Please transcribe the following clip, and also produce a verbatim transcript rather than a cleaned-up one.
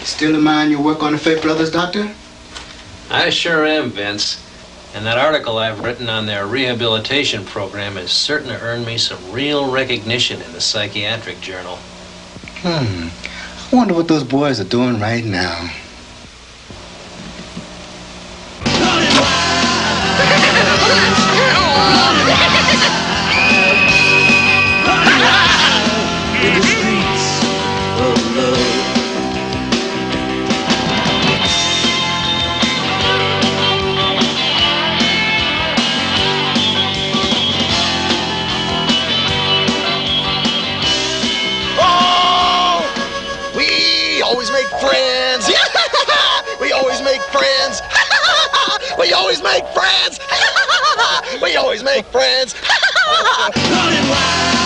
Still in mind your work on the Fate Brothers, Doctor? I sure am, Vince. And that article I've written on their rehabilitation program is certain to earn me some real recognition in the psychiatric journal. Hmm. I wonder what those boys are doing right now. In the streets of love. Oh! We always make friends. We always make friends. We always make friends. We always make friends. Running wild.